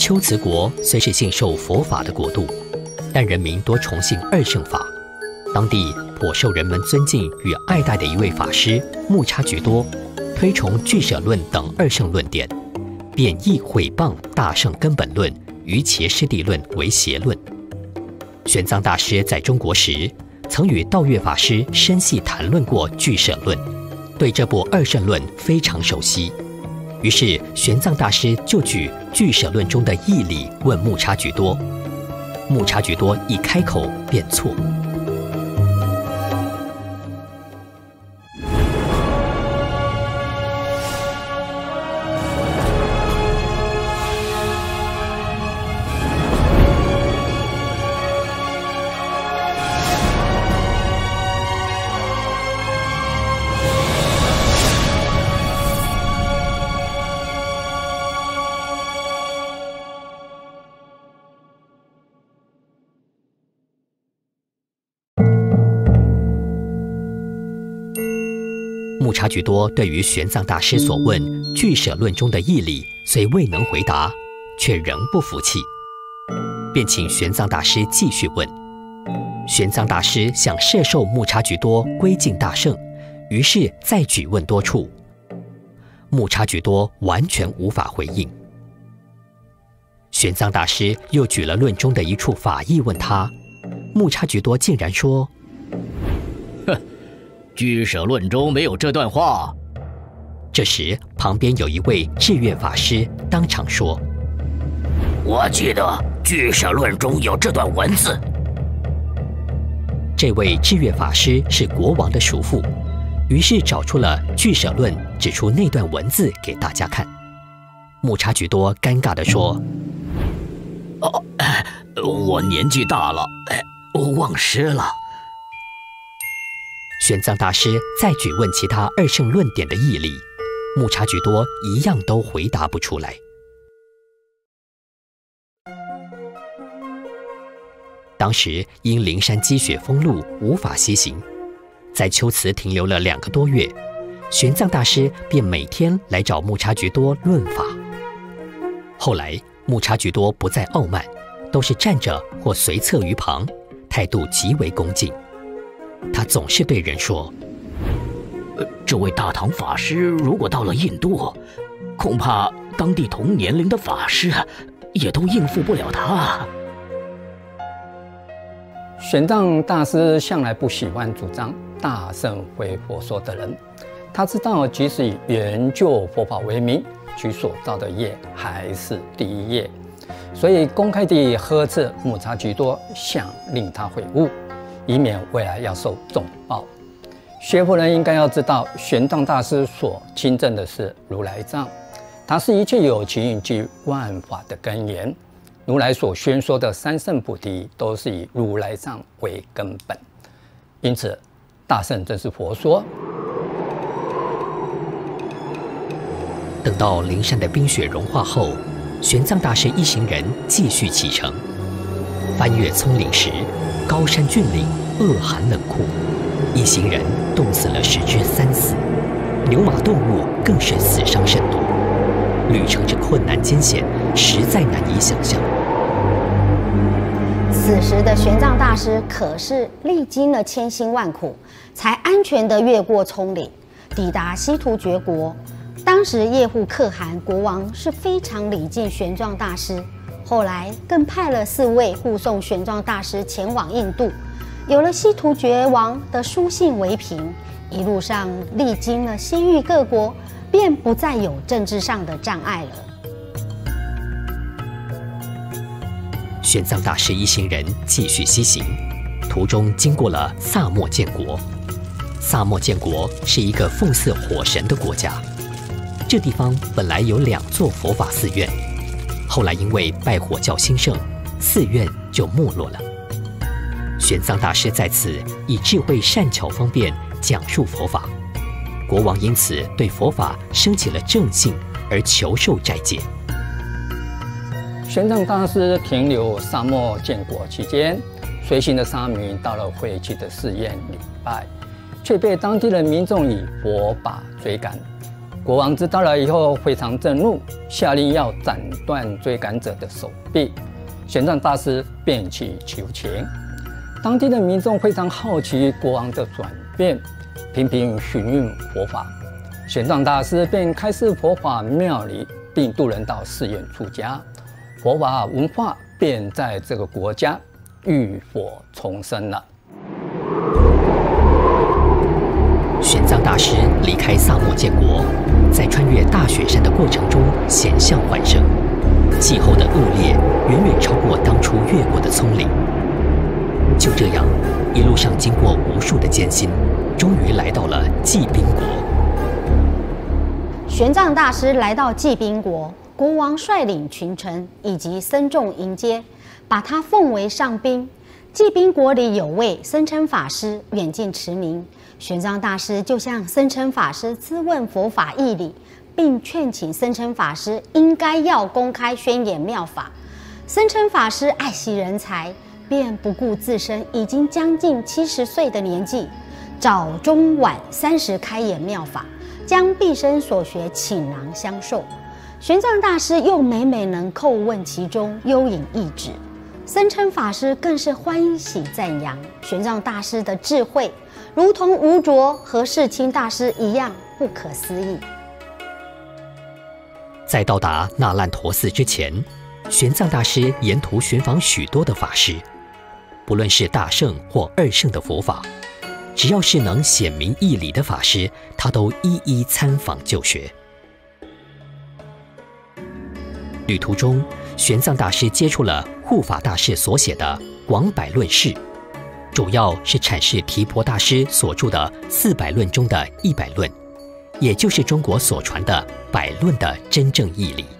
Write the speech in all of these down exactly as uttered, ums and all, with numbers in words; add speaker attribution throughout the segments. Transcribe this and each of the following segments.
Speaker 1: 龟兹国虽是信受佛法的国度，但人民多崇信二圣法。当地颇受人们尊敬与爱戴的一位法师木叉菊多，推崇俱舍论等二圣论点，贬义毁谤大圣根本论与伽师地论为邪论。玄奘大师在中国时，曾与道月法师深细谈论过俱舍论，对这部二圣论非常熟悉。于是玄奘大师就举俱舍论中的义理问木叉菊多，木叉菊多一开口便错。木叉菊多对于玄奘大师所问俱舍论中的义理虽未能回答，却仍不服气，便请玄奘大师继续问。玄奘大师想摄受木叉菊多归敬大圣，于是再举问多处，木叉菊多完全无法回应。玄奘大师又举了论中的一处法义问他，木叉菊多竟然说：
Speaker 2: 哼，俱舍论中没有这段话。
Speaker 1: 这时旁边有一位智月法师当场说：
Speaker 3: 我记得俱舍论中有这段文字。
Speaker 1: 这位智月法师是国王的叔父，于是找出了俱舍论，指出那段文字给大家看。木叉菊多尴尬地说：
Speaker 3: 哦，我年纪大了，我忘失了。
Speaker 1: 玄奘大师再举问其他二圣论点的义理，木叉菊多一样都回答不出来。当时因灵山积雪封路，无法西行，在龟兹停留了两个多月，玄奘大师便每天来找木叉菊多论法。后来木叉菊多不再傲慢，都是站着或随侧于旁，态度极为恭敬。他总是对人说：
Speaker 3: 呃，这位大唐法师如果到了印度，恐怕当地同年龄的法师也都应付不了他。
Speaker 4: 玄奘大师向来不喜欢主张大圣非佛说的人，他知道即使以研究佛法为名，其所造的业还是第一业，所以公开地呵斥木叉菊多，想令他悔悟，以免未来要受重报。学佛人应该要知道，玄奘大师所亲证的是如来藏，它是一切有情及万法的根源。如来所宣说的三圣菩提，都是以如来藏为根本，因此大圣正是佛说。
Speaker 1: 等到灵山的冰雪融化后，玄奘大师一行人继续启程。翻越葱岭时，高山峻岭，恶寒冷酷，一行人冻死了十之三四，牛马动物更是死伤甚多。旅程之困难艰险，实在难以想象。
Speaker 5: 此时的玄奘大师可是历经了千辛万苦，才安全地越过葱岭，抵达西突厥国。当时叶护可汗国王是非常礼敬玄奘大师，后来更派了四位护送玄奘大师前往印度。有了西突厥王的书信为凭，一路上历经了西域各国，便不再有政治上的障碍了。
Speaker 1: 玄奘大师一行人继续西行，途中经过了萨莫建国。萨莫建国是一个奉祀火神的国家，这地方本来有两座佛法寺院，后来因为拜火教兴盛，寺院就没落了。玄奘大师在此以智慧善巧方便讲述佛法，国王因此对佛法升起了正信，而求受斋戒。
Speaker 4: 玄奘大师停留萨莫建国期间，随行的沙弥到了晦气的寺院礼拜，却被当地的民众以火把追赶。 国王知道了以后非常震怒，下令要斩断追赶者的手臂。玄奘大师便去求情。当地的民众非常好奇国王的转变，频频询问佛法。玄奘大师便开设佛法庙里，并度人到寺院出家，佛法文化便在这个国家浴火重生了。
Speaker 1: 玄奘大师离开萨摩建国，在穿越大雪山的过程中险象环生，气候的恶劣远远超过当初越过的葱岭。就这样，一路上经过无数的艰辛，终于来到了稷宾国。
Speaker 5: 玄奘大师来到稷宾国，国王率领群臣以及僧众迎接，把他奉为上宾。稷宾国里有位僧琛法师远近驰名，玄奘大师就向僧琛法师咨问佛法义理，并劝请僧琛法师应该要公开宣演妙法。僧琛法师爱惜人才，便不顾自身已经将近七十岁的年纪，早中晚三时开演妙法，将毕生所学倾囊相授。玄奘大师又每每能叩问其中幽隐意旨，僧琛法师更是欢喜赞扬玄奘大师的智慧，如同吴卓和世亲大师一样不可思议。
Speaker 1: 在到达那烂陀寺之前，玄奘大师沿途寻访许多的法师，不论是大圣或二圣的佛法，只要是能显明义理的法师，他都一一参访就学。旅途中，玄奘大师接触了护法大师所写的《广百论释》，主要是阐释提婆大师所著的四百论中的一百论，也就是中国所传的百论的真正义理。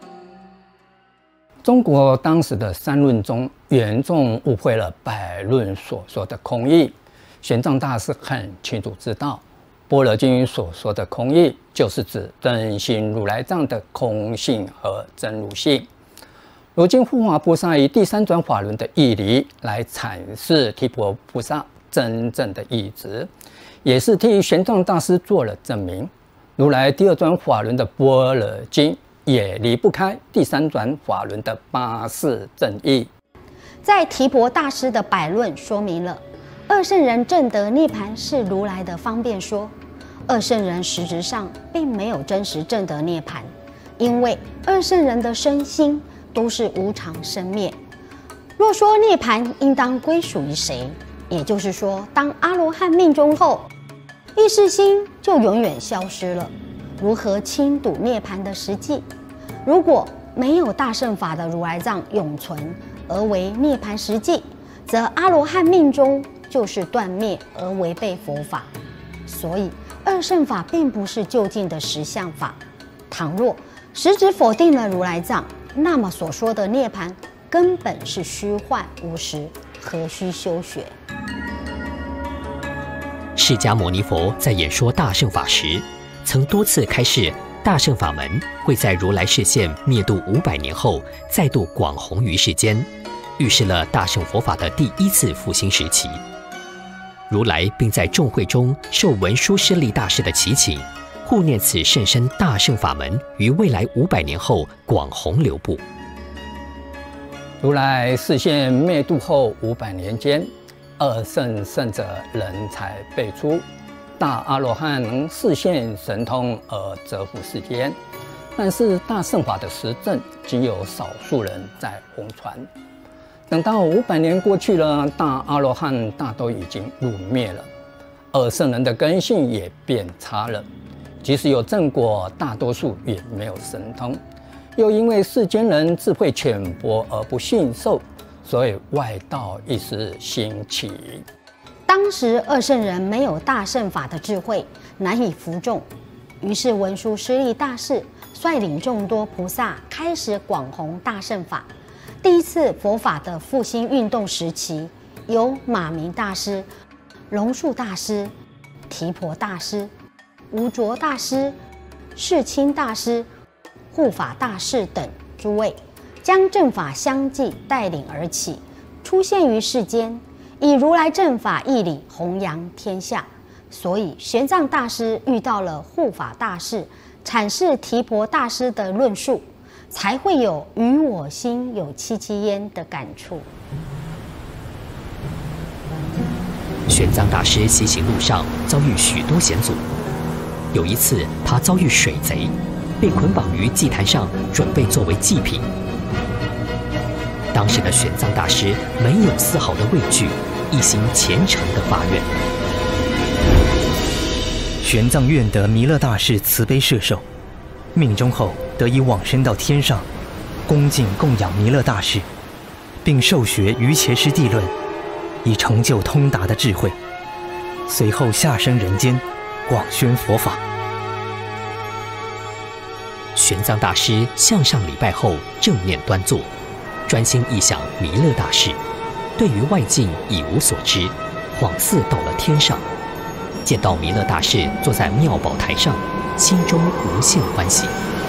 Speaker 4: 中国当时的三论中严重误会了百论所说的空义。玄奘大师很清楚知道，《般若经》所说的空义，就是指真心如来藏的空性和真如性。如今护法菩萨以第三转法轮的义理来阐释提婆菩萨真正的意旨，也是替玄奘大师做了证明。如来第二转法轮的《般若经》也离不开第三转法轮的八事正义。
Speaker 5: 在提婆大师的百论说明了二圣人证得涅槃是如来的方便说，二圣人实质上并没有真实证得涅槃，因为二圣人的身心都是无常生灭。若说涅槃应当归属于谁，也就是说，当阿罗汉命终后，意识心就永远消失了，如何清睹涅槃的实际？如果没有大乘法的如来藏永存而为涅槃实际，则阿罗汉命终就是断灭而违背佛法。所以二乘法并不是究竟的实相法。倘若实质否定了如来藏，那么所说的涅槃根本是虚幻无实，何须修学？
Speaker 1: 释迦牟尼佛在演说大乘法时，曾多次开示大乘法门会在如来视线灭度五百年后再度广弘于世间，预示了大乘佛法的第一次复兴时期。如来并在众会中受文殊师利大师的祈请，护念此甚深大乘法门于未来五百年后广弘流布。
Speaker 4: 如来视线灭度后五百年间，二圣圣者人才辈出，大阿罗汉能视现神通而折伏世间，但是大乘法的实证仅有少数人在弘传。等到五百年过去了，大阿罗汉大都已经入灭了，二圣人的根性也变差了，即使有正果，大多数也没有神通，又因为世间人智慧浅薄而不信受，所以外道一时兴起。
Speaker 5: 当时二圣人没有大乘法的智慧，难以服众，于是文殊师利大士率领众多菩萨开始广弘大乘法。第一次佛法的复兴运动时期，由马明大师、龙树大师、提婆大师、无着大师、世亲大师、护法大士等诸位，将正法相继带领而起，出现于世间，以如来正法义理弘扬天下。所以玄奘大师遇到了护法大士， 阐释提婆大师的论述，才会有“与我心有戚戚焉”的感触。
Speaker 1: 玄奘大师西行路上遭遇许多险阻，有一次他遭遇水贼，被捆绑于祭坛上，准备作为祭品。当时的玄奘大师没有丝毫的畏惧，一心虔诚的发愿。
Speaker 6: 玄奘愿得弥勒大士慈悲摄受，命终后得以往生到天上，恭敬供养弥勒大士，并受学瑜伽师地论，以成就通达的智慧。随后下生人间，广宣佛法。
Speaker 1: 玄奘大师向上礼拜后，正面端坐，专心忆想弥勒大士，对于外境已无所知，恍似到了天上。见到弥勒大士坐在妙宝台上，心中无限欢喜。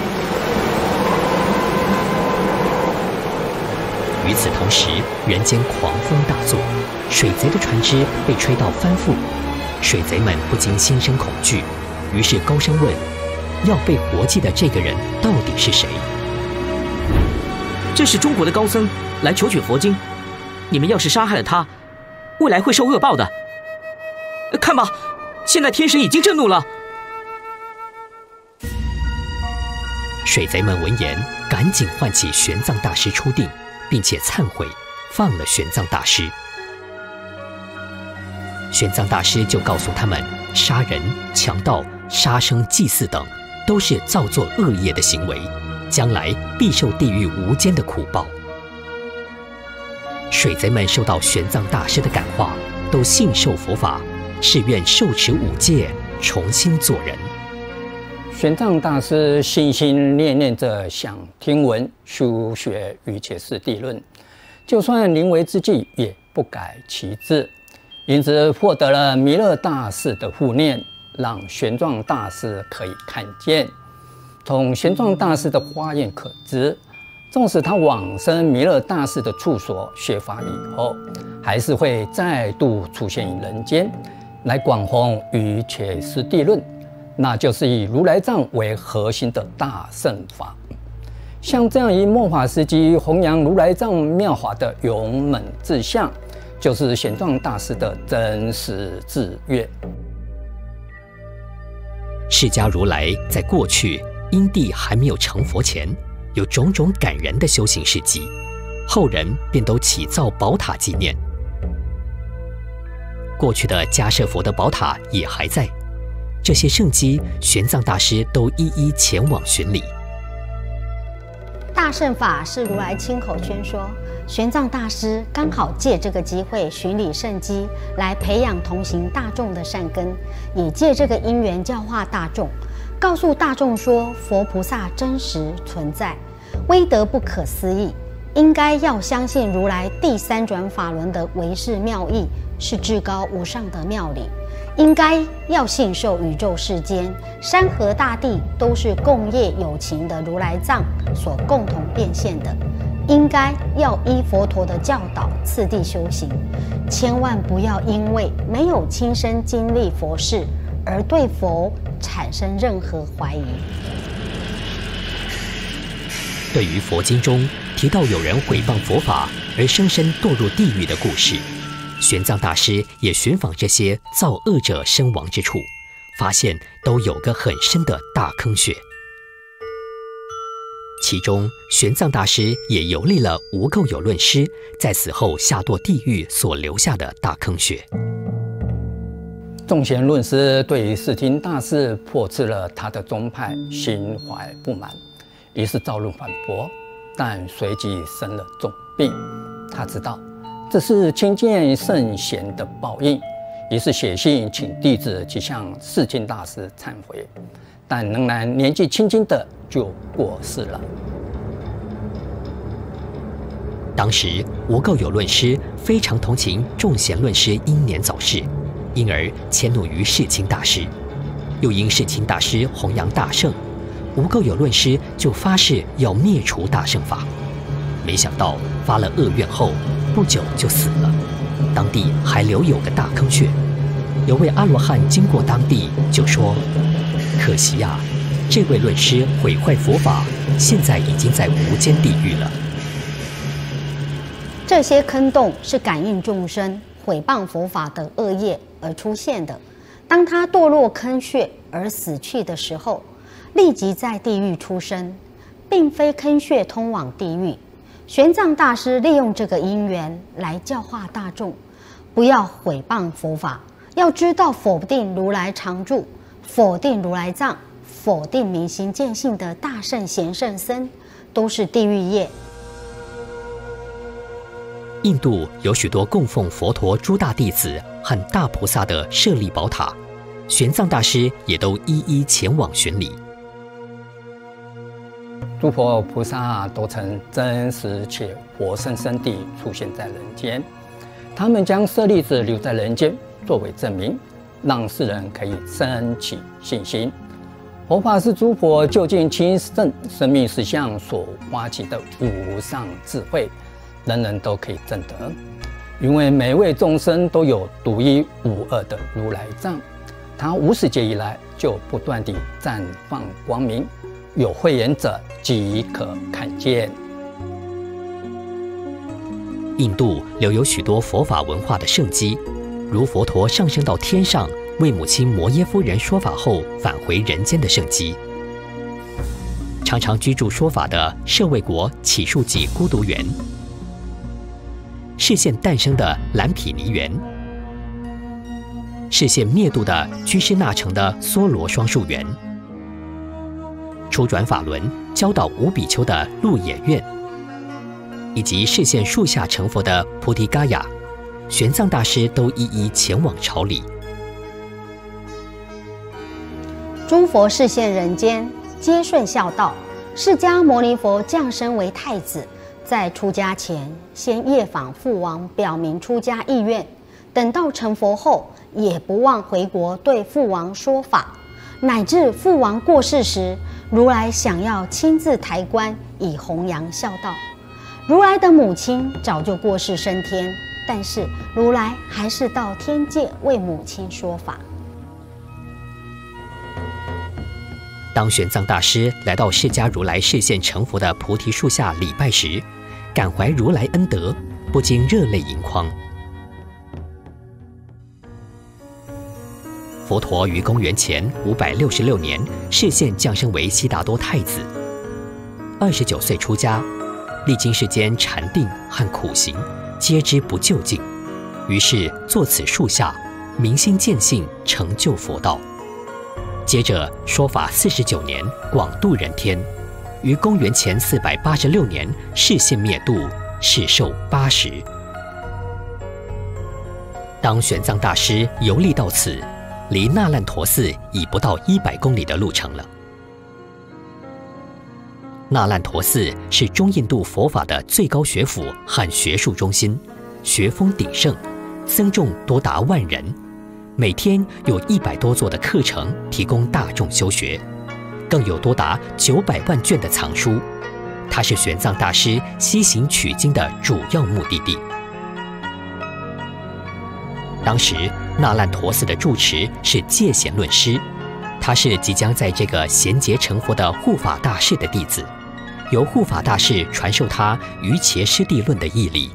Speaker 1: 与此同时，人间狂风大作，水贼的船只被吹到翻覆，水贼们不禁心生恐惧，于是高声问：要被活祭的这个人到底是谁？
Speaker 3: 这是中国的高僧来求取佛经，你们要是杀害了他，未来会受恶报的。看吧，现在天神已经震怒了。
Speaker 1: 水贼们闻言，赶紧唤起玄奘大师出定，并且忏悔，放了玄奘大师。玄奘大师就告诉他们，杀人、强盗、杀生、祭祀等，都是造作恶业的行为，将来必受地狱无间的苦报。水贼们受到玄奘大师的感化，都信受佛法，誓愿受持五戒，重新做人。
Speaker 4: 玄奘大师心心念念着想听闻修学瑜伽师地论，就算临危之际也不改其志，因此获得了弥勒大士的护念，让玄奘大师可以看见。从玄奘大师的花言可知，纵使他往生弥勒大士的处所学法以后，还是会再度出现于人间，来广弘瑜伽师地论，那就是以如来藏为核心的大乘法。像这样以末法时期弘扬如来藏妙法的勇猛志向，就是玄奘大师的真实志愿。
Speaker 1: 释迦如来在过去因地还没有成佛前，有种种感人的修行事迹，后人便都起造宝塔纪念。过去的迦叶佛的宝塔也还在，这些圣迹，玄奘大师都一一前往巡礼。
Speaker 5: 大乘法是如来亲口宣说，玄奘大师刚好借这个机会巡礼圣迹，来培养同行大众的善根，也借这个因缘教化大众，告诉大众说佛菩萨真实存在，威德不可思议，应该要相信如来第三转法轮的唯是妙义，是至高无上的妙理，应该要信受宇宙世间山河大地都是共业有情的如来藏所共同变现的，应该要依佛陀的教导次第修行，千万不要因为没有亲身经历佛事而对佛产生任何怀疑。
Speaker 1: 对于佛经中提到有人毁谤佛法而生生堕入地狱的故事，玄奘大师也寻访这些造恶者身亡之处，发现都有个很深的大坑穴。其中，玄奘大师也游历了无垢有论师在死后下堕地狱所留下的大坑穴。
Speaker 4: 众贤论师对于释听大师破斥了他的宗派心怀不满，于是造论反驳，但随即生了重病。他知道这是亲见圣贤的报应，于是写信请弟子去向释听大师忏悔，但仍然年纪轻轻的就过世了。
Speaker 1: 当时无垢有论师非常同情众贤论师英年早逝，因而迁怒于释亲大师，又因释亲大师弘扬大乘，无垢有论师就发誓要灭除大乘法。没想到发了恶愿后，不久就死了，当地还留有个大坑穴。有位阿罗汉经过当地，就说：“可惜呀、啊， 这位论师毁坏佛法，现在已经在无间地狱了。
Speaker 5: 这些坑洞是感应众生毁谤佛法的恶业而出现的。当他堕落坑穴而死去的时候，立即在地狱出生，并非坑穴通往地狱。玄奘大师利用这个因缘来教化大众，不要毁谤佛法，要知道否定如来常住、否定如来藏、否定明心见性的大圣贤圣僧，都是地狱业。
Speaker 1: 印度有许多供奉佛陀诸大弟子和大菩萨的舍利宝塔，玄奘大师也都一一前往巡礼。
Speaker 4: 诸佛菩萨都曾真实且活生生地出现在人间，他们将舍利子留在人间作为证明，让世人可以升起信心。佛法是诸佛究竟亲证生命实相所挖起的无上智慧，人人都可以证得。因为每位众生都有独一无二的如来藏，它无始劫以来就不断地绽放光明，有慧眼者即可看见。
Speaker 1: 印度留有许多佛法文化的圣迹，如佛陀上升到天上为母亲摩耶夫人说法后返回人间的圣迹，常常居住说法的舍卫国祇树给孤独园，示现诞生的蓝毗尼园，示现灭度的居士那城的梭罗双树园，初转法轮教导五比丘的鹿野苑，以及示现树下成佛的菩提伽亚，玄奘大师都一一前往朝礼。
Speaker 5: 诸佛示现人间，皆顺孝道。释迦牟尼佛降生为太子，在出家前先夜访父王，表明出家意愿。等到成佛后，也不忘回国对父王说法，乃至父王过世时，如来想要亲自抬棺以弘扬孝道。如来的母亲早就过世升天，但是如来还是到天界为母亲说法。
Speaker 1: 当玄奘大师来到释迦如来示现成佛的菩提树下礼拜时，感怀如来恩德，不禁热泪盈眶。佛陀于公元前五百六十六年示现降生为悉达多太子，二十九岁出家，历经世间禅定和苦行，皆知不究竟，于是坐此树下，明心见性，成就佛道。接着说法四十九年，广度人天，于公元前四百八十六年示现灭度，世寿八十。当玄奘大师游历到此，离那烂陀寺已不到一百公里的路程了。那烂陀寺是中印度佛法的最高学府和学术中心，学风鼎盛，僧众多达万人。每天有一百多座的课程提供大众修学，更有多达九百万卷的藏书。它是玄奘大师西行取经的主要目的地。当时那烂陀寺的住持是戒贤论师，他是即将在这个贤劫成佛的护法大士的弟子，由护法大士传授他瑜伽师地论的义理。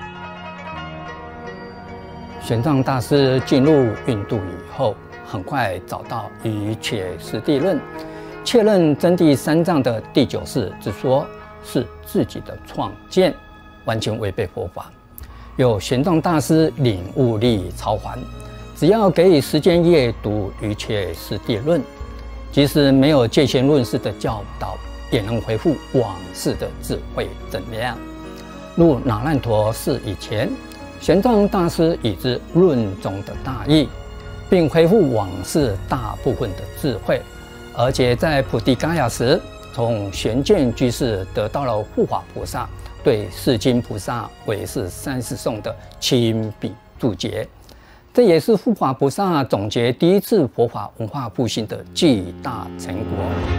Speaker 4: 玄奘大师进入印度以后，很快找到瑜伽师地论，确认真谛三藏的第九世之说是自己的创建，完全违背佛法。有玄奘大师领悟力超凡，只要给予时间阅读瑜伽师地论，即使没有戒贤论师的教导，也能恢复往世的智慧正量。如那烂陀寺以前，玄奘大师已知论中的大义，并恢复往世大部分的智慧，而且在菩提伽亚时，从玄鉴居士得到了护法菩萨对释经菩萨唯识三世颂的亲笔注解，这也是护法菩萨总结第一次佛法文化复兴的巨大成果。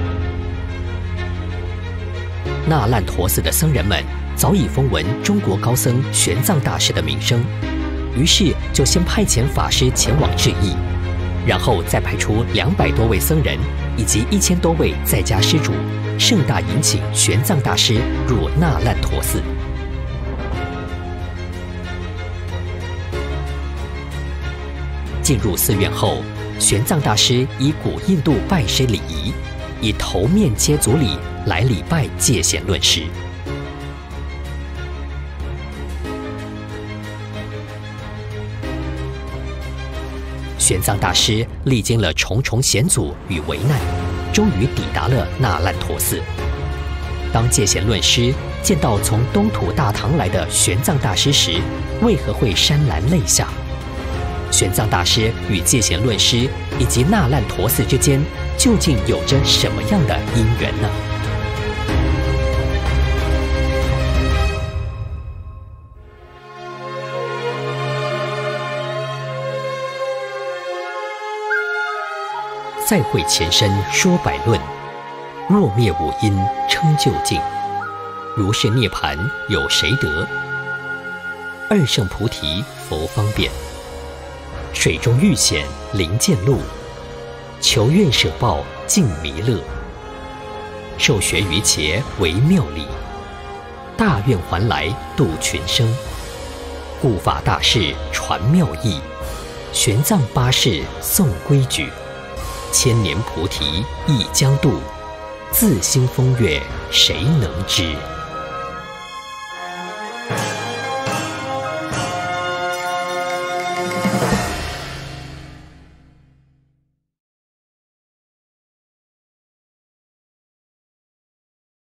Speaker 1: 那烂陀寺的僧人们早已风闻中国高僧玄奘大师的名声，于是就先派遣法师前往致意，然后再派出两百多位僧人以及一千多位在家施主，盛大迎请玄奘大师入那烂陀寺。进入寺院后，玄奘大师以古印度拜师礼仪，以头面接足礼来礼拜戒贤论师。玄奘大师历经了重重险阻与危难，终于抵达了那烂陀寺。当戒贤论师见到从东土大唐来的玄奘大师时，为何会潸然泪下？玄奘大师与戒贤论师以及那烂陀寺之间，究竟有着什么样的因缘呢？再会前身说百论，若灭五阴称究竟。如是涅盘有谁得？二圣菩提佛方便。水中遇险临见路，求愿舍报尽弥勒。受学于伽为妙理，大愿还来度群生。护法大士传妙义，玄奘八世诵规矩。千年菩提亦将度，自心风月谁能知？